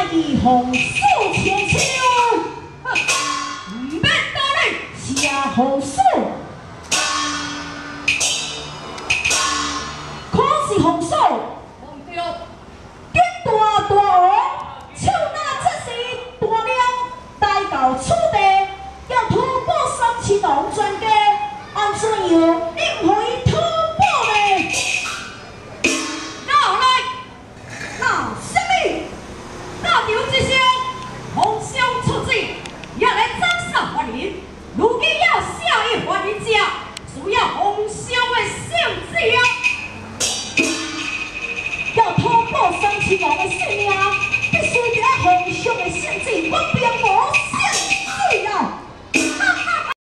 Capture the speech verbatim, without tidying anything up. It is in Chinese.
以红素千秋， 唔免道理， 下红素，可是红素， 忘掉， 吉大大王，手拿出世大量，带到此地，要突破三千王专家，安怎样令可以突破呢？ 哪来？ 那什么？ 那刘之兄，红兄出战，要来斩杀华人，如今要下一华人家，需要红兄的性子啊！ 要突破三千王的性命。